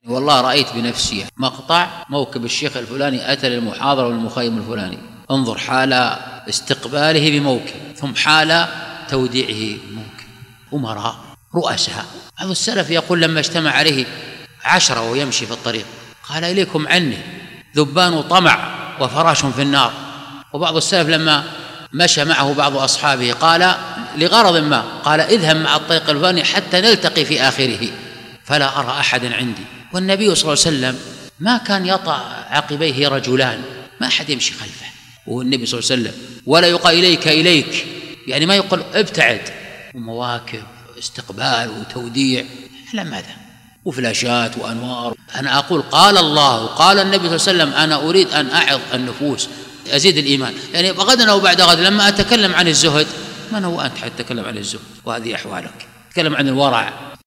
والله رأيت بنفسي مقطع موكب الشيخ الفلاني أتى للمحاضرة والمخيم الفلاني، انظر حال استقباله بموكب ثم حال توديعه بموكب. أمراء رؤساء. بعض السلف يقول لما اجتمع عليه 10 ويمشي في الطريق قال إليكم عني ذبان طمع وفراش في النار. وبعض السلف لما مشى معه بعض أصحابه قال لغرض ما قال اذهب مع الطريق الفلاني حتى نلتقي في آخره فلا أرى أحدا عندي. والنبي صلى الله عليه وسلم ما كان يطأ عقبيه رجلان، ما أحد يمشي خلفه، والنبي صلى الله عليه وسلم ولا يقال إليك، يعني ما يقول ابتعد، ومواكب استقبال وتوديع على ماذا؟ وفلاشات وأنوار. أنا أقول قال الله قال النبي صلى الله عليه وسلم أنا أريد أن أعظ النفوس أزيد الإيمان. يعني غدا أو بعد غد لما أتكلم عن الزهد، من هو أنت حتى تتكلم عن الزهد وهذه أحوالك؟ تتكلم عن الورع